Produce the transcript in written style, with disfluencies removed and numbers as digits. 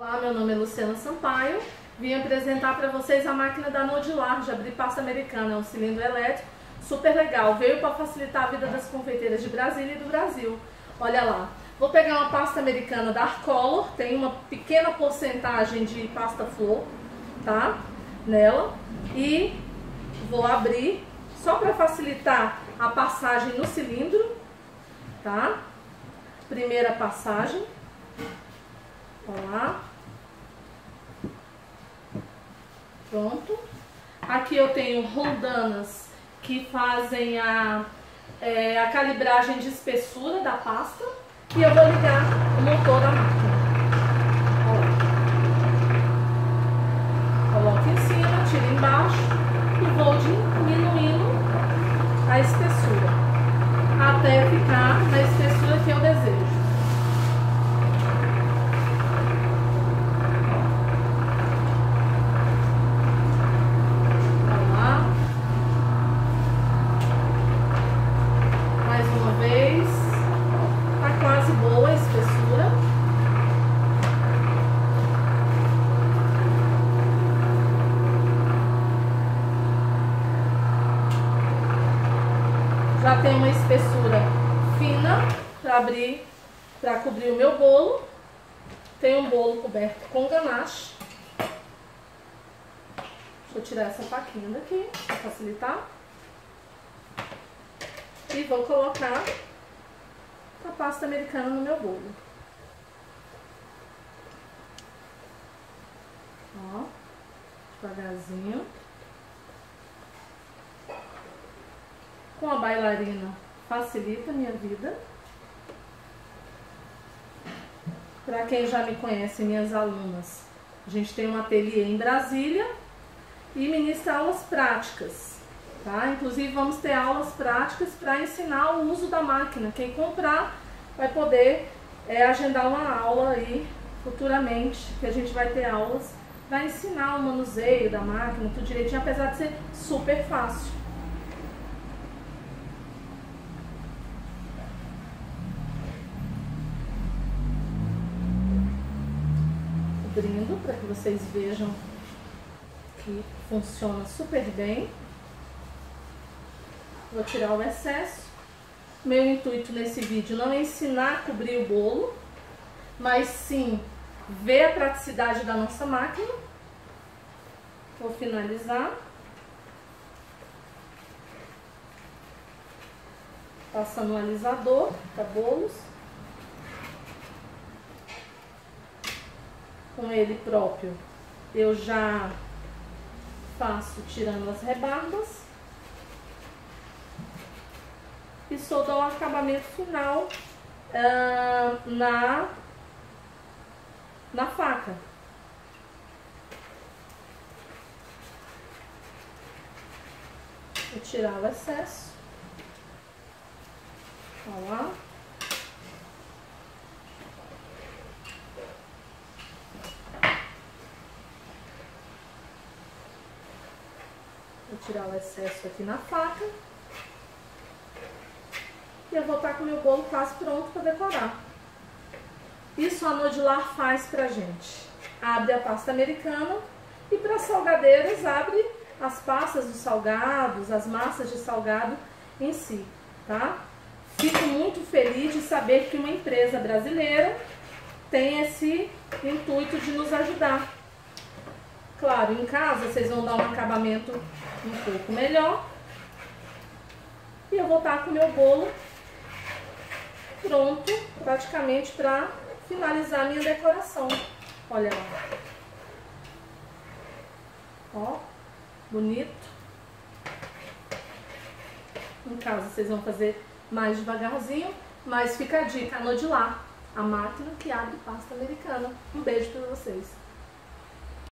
Olá, meu nome é Luciana Sampaio. Vim apresentar para vocês a máquina da Nodilar de abrir pasta americana. É um cilindro elétrico super legal. Veio para facilitar a vida das confeiteiras de Brasília e do Brasil. Olha lá. Vou pegar uma pasta americana da Arcolor. Tem uma pequena porcentagem de pasta flor, tá? Nela. E vou abrir só para facilitar a passagem no cilindro, tá? Primeira passagem. Olha lá. Pronto. Aqui eu tenho roldanas que fazem a calibragem de espessura da pasta. E eu vou ligar o motor da máquina. Olha lá. Coloco em cima, tiro embaixo e vou diminuindo a espessura até ficar na espessura que eu desejo. Boa a espessura. Já tem uma espessura fina para abrir, para cobrir o meu bolo. Tem um bolo coberto com ganache. Deixa eu tirar essa faquinha daqui para facilitar. E vou colocar a pasta americana no meu bolo. Ó, devagarzinho. Com a bailarina facilita a minha vida. Para quem já me conhece, minhas alunas, a gente tem um ateliê em Brasília e ministra aulas práticas. Tá? Inclusive vamos ter aulas práticas para ensinar o uso da máquina. Quem comprar vai poder agendar uma aula aí futuramente, que a gente vai ter aulas para ensinar o manuseio da máquina, tudo direitinho, apesar de ser super fácil. Abrindo para que vocês vejam que funciona super bem. Vou tirar o excesso. Meu intuito nesse vídeo não é ensinar a cobrir o bolo, mas sim ver a praticidade da nossa máquina. Vou finalizar. Passando um alisador para bolos. Com ele próprio eu já faço tirando as rebarbas. E só dou um acabamento final na faca. Vou tirar o excesso. Olha lá. Vou tirar o excesso aqui na faca. E eu vou estar com o meu bolo quase pronto para decorar. Isso a Nodilar faz pra gente. Abre a pasta americana e para salgadeiras abre as pastas dos salgados, as massas de salgado em si, tá? Fico muito feliz de saber que uma empresa brasileira tem esse intuito de nos ajudar. Claro, em casa vocês vão dar um acabamento um pouco melhor. E eu vou estar com o meu bolo pronto, praticamente para finalizar a minha decoração. Olha lá. Ó, bonito. Em casa vocês vão fazer mais devagarzinho, mas fica a dica, a Nodilar, a máquina que abre pasta americana. Um beijo para vocês.